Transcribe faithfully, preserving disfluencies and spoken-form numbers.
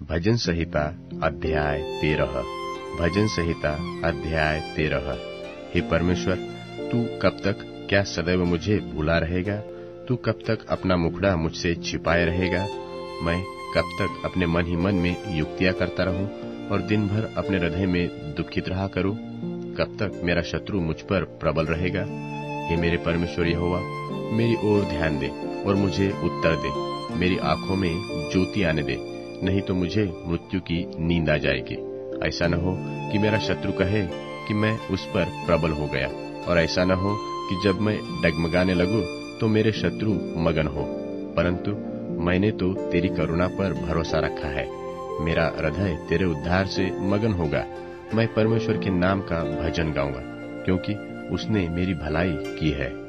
भजन संहिता अध्याय तेरह। भजन संहिता अध्याय तेरह। हे परमेश्वर, तू कब तक क्या सदैव मुझे भूला रहेगा? तू कब तक अपना मुखड़ा मुझसे छिपाए रहेगा? मैं कब तक अपने मन ही मन में युक्तियां करता रहूं और दिन भर अपने हृदय में दुखित रहा करूं? कब तक मेरा शत्रु मुझ पर प्रबल रहेगा? हे मेरे परमेश्वर यहोवा, मेरी ओर ध्यान दे और मुझे उत्तर दे। मेरी आंखों में ज्योति आने दे, नहीं तो मुझे मृत्यु की नींद आ जाएगी। ऐसा न हो कि मेरा शत्रु कहे कि मैं उस पर प्रबल हो गया, और ऐसा न हो कि जब मैं डगमगाने लगूं तो मेरे शत्रु मगन हो। परंतु मैंने तो तेरी करुणा पर भरोसा रखा है। मेरा हृदय तेरे उद्धार से मगन होगा। मैं परमेश्वर के नाम का भजन गाऊंगा, क्योंकि उसने मेरी भलाई की है।